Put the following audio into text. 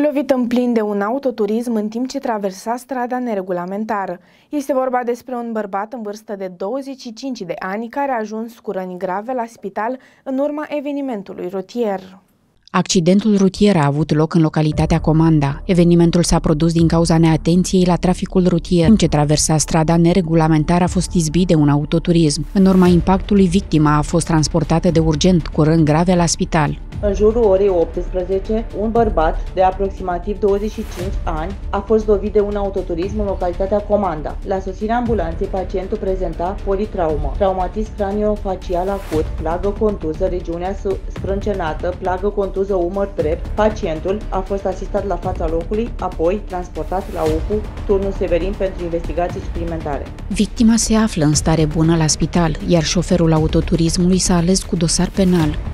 Lovit în plin de un autoturism în timp ce traversa strada neregulamentară. Este vorba despre un bărbat în vârstă de 25 de ani care a ajuns cu răni grave la spital în urma evenimentului rutier. Accidentul rutier a avut loc în localitatea Comanda. Evenimentul s-a produs din cauza neatenției la traficul rutier. În ce traversa strada neregulamentar a fost izbit de un autoturism. În urma impactului, victima a fost transportată de urgent cu răni grave la spital. În jurul orei 18, un bărbat de aproximativ 25 ani a fost lovit de un autoturism în localitatea Comanda. La sosirea ambulanței, pacientul prezenta politraumă, traumatism craniofacial acut, plagă contuză, regiunea sprâncenată, plagă contuză umăr drept. Pacientul a fost asistat la fața locului, apoi transportat la UPU, turnul Severin, pentru investigații suplimentare. Victima se află în stare bună la spital, iar șoferul autoturismului s-a ales cu dosar penal.